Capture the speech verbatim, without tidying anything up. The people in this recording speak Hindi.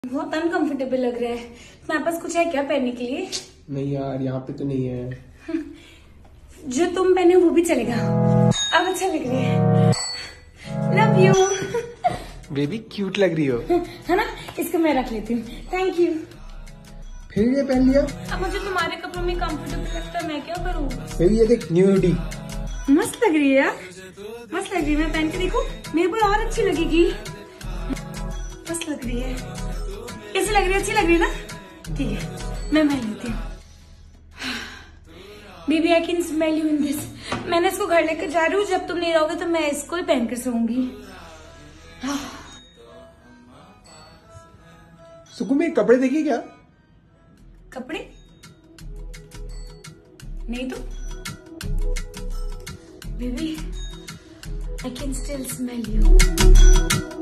बहुत अनकंफर्टेबल लग रहा है। तुम्हारे पास कुछ है क्या पहनने के लिए? नहीं यार, यहाँ पे तो नहीं है। जो तुम पहने वो भी चलेगा। अब अच्छा लग रही है। Love you. बेबी क्यूट लग रही हो। है ना? इसको मैं रख लेती हूँ। Thank you. फिर ये पहन लिया। अब मुझे तुम्हारे कपड़ों में कंफर्टेबल लगता है, मैं क्या करूँ? फिर ये देख, न्यूडी मस्त लग रही है यार, मस्त लग रही है। मैं पहन के देखूं? मेरे को और अच्छी लगेगी। मस्त लग रही है। कैसी लग रही है? अच्छी लग रही है ना? ठीक है, मैं पहन लेती हूँ। Baby I can smell you in this. मैंने इसको घर लेकर जा रही हूँ, जब तुम नहीं रहोगे तो मैं इसको ही पहन कर सोऊंगी। सुकू में कपड़े देखिए क्या? कपड़े नहीं तो baby I can still smell you.